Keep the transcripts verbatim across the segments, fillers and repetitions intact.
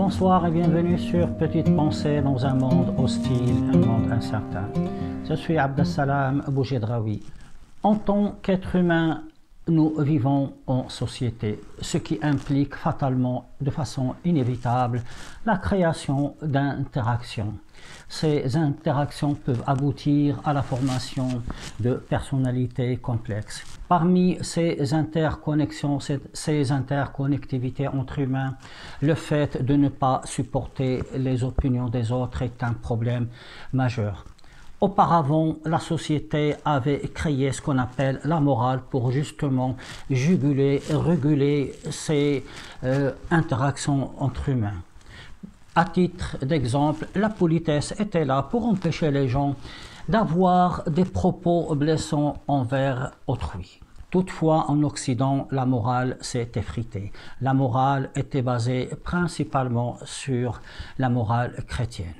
Bonsoir et bienvenue sur Petite Pensée dans un monde hostile, un monde incertain. Je suis Abdessalam Boujedraoui. En tant qu'être humain, nous vivons en société, ce qui implique fatalement, de façon inévitable, la création d'interactions. Ces interactions peuvent aboutir à la formation de personnalités complexes. Parmi ces interconnexions, ces interconnectivités entre humains, le fait de ne pas supporter les opinions des autres est un problème majeur. Auparavant, la société avait créé ce qu'on appelle la morale pour justement juguler, réguler ces euh, interactions entre humains. À titre d'exemple, la politesse était là pour empêcher les gens d'avoir des propos blessants envers autrui. Toutefois, en Occident, la morale s'est effritée. La morale était basée principalement sur la morale chrétienne.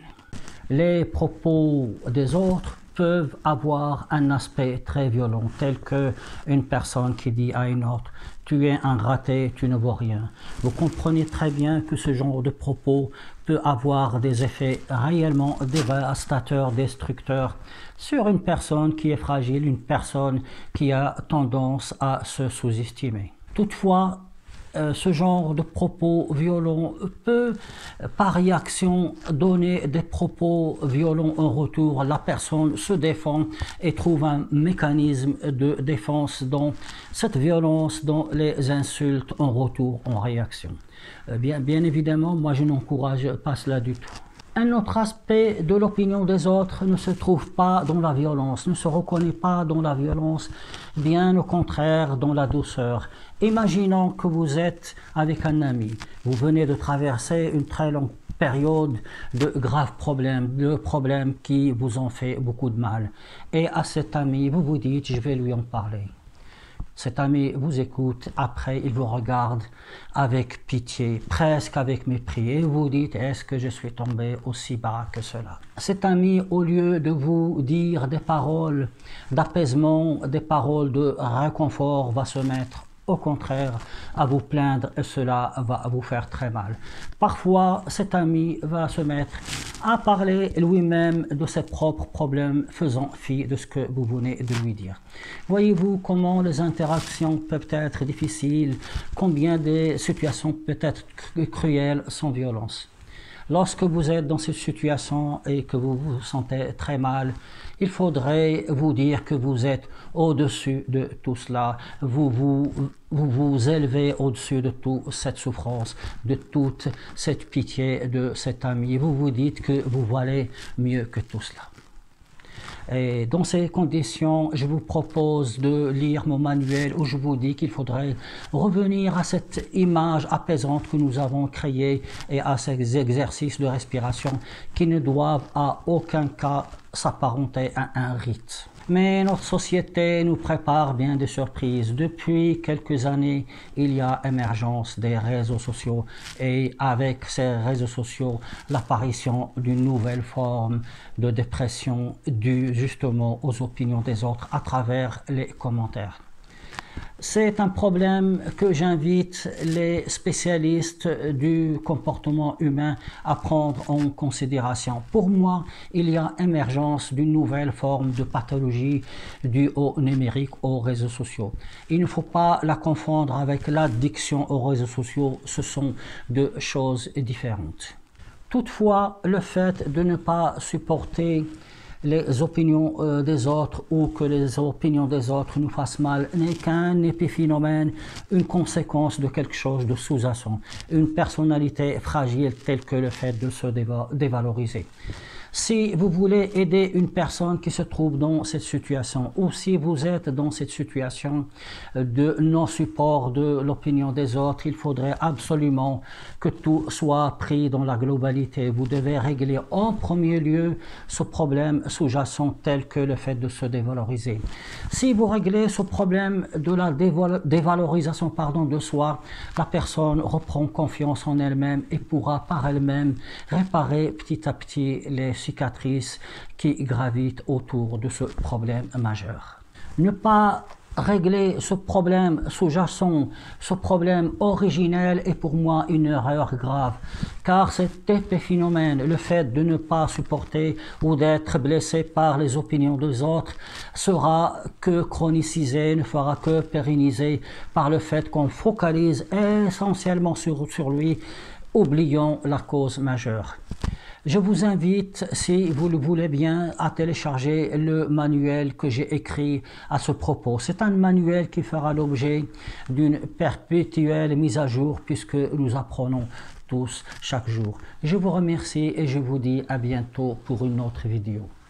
Les propos des autres peuvent avoir un aspect très violent, tel qu'une personne qui dit à une autre « tu es un raté, tu ne vaux rien ». Vous comprenez très bien que ce genre de propos peut avoir des effets réellement dévastateurs, destructeurs sur une personne qui est fragile, une personne qui a tendance à se sous-estimer. Toutefois, Euh, ce genre de propos violents peut, par réaction, donner des propos violents en retour. La personne se défend et trouve un mécanisme de défense dans cette violence, dans les insultes en retour, en réaction. Euh, bien, bien évidemment, moi je n'encourage pas cela du tout. Un autre aspect de l'opinion des autres ne se trouve pas dans la violence, ne se reconnaît pas dans la violence, bien au contraire dans la douceur. Imaginons que vous êtes avec un ami, vous venez de traverser une très longue période de graves problèmes, de problèmes qui vous ont fait beaucoup de mal. Et à cet ami, vous vous dites, je vais lui en parler. Cet ami vous écoute, après il vous regarde avec pitié, presque avec mépris, et vous dites, est-ce que je suis tombé aussi bas que cela? Cet ami, au lieu de vous dire des paroles d'apaisement, des paroles de réconfort, va se mettre au contraire à vous plaindre et cela va vous faire très mal. Parfois, cet ami va se mettre à parler lui-même de ses propres problèmes, faisant fi de ce que vous venez de lui dire. Voyez-vous comment les interactions peuvent être difficiles, combien des situations peuvent être cruelles sans violence. Lorsque vous êtes dans cette situation et que vous vous sentez très mal, il faudrait vous dire que vous êtes au-dessus de tout cela. Vous vous, vous, vous élevez au-dessus de toute cette souffrance, de toute cette pitié de cet ami. Vous vous dites que vous valez mieux que tout cela. Et dans ces conditions, je vous propose de lire mon manuel où je vous dis qu'il faudrait revenir à cette image apaisante que nous avons créée et à ces exercices de respiration qui ne doivent à aucun cas s'apparenter à un rite. Mais notre société nous prépare bien des surprises. Depuis quelques années, il y a émergence des réseaux sociaux et avec ces réseaux sociaux, l'apparition d'une nouvelle forme de dépression due justement aux opinions des autres à travers les commentaires. C'est un problème que j'invite les spécialistes du comportement humain à prendre en considération. Pour moi, il y a émergence d'une nouvelle forme de pathologie due au numérique, aux réseaux sociaux. Il ne faut pas la confondre avec l'addiction aux réseaux sociaux, ce sont deux choses différentes. Toutefois, le fait de ne pas supporter les opinions euh, des autres ou que les opinions des autres nous fassent mal n'est qu'un épiphénomène, une conséquence de quelque chose de sous-jacent, une personnalité fragile telle que le fait de se déva dévaloriser. Si vous voulez aider une personne qui se trouve dans cette situation ou si vous êtes dans cette situation de non-support de l'opinion des autres, il faudrait absolument que tout soit pris dans la globalité. Vous devez régler en premier lieu ce problème sous-jacent tel que le fait de se dévaloriser. Si vous réglez ce problème de la dévalorisation pardon, de soi, la personne reprend confiance en elle-même et pourra par elle-même réparer petit à petit les cicatrices qui gravitent autour de ce problème majeur. Ne pas régler ce problème sous-jacent, ce problème originel est pour moi une erreur grave, car cet épiphénomène, le fait de ne pas supporter ou d'être blessé par les opinions des autres, sera que chronicisé, ne fera que pérenniser par le fait qu'on focalise essentiellement sur, sur lui, oubliant la cause majeure. Je vous invite, si vous le voulez bien, à télécharger le manuel que j'ai écrit à ce propos. C'est un manuel qui fera l'objet d'une perpétuelle mise à jour puisque nous apprenons tous chaque jour. Je vous remercie et je vous dis à bientôt pour une autre vidéo.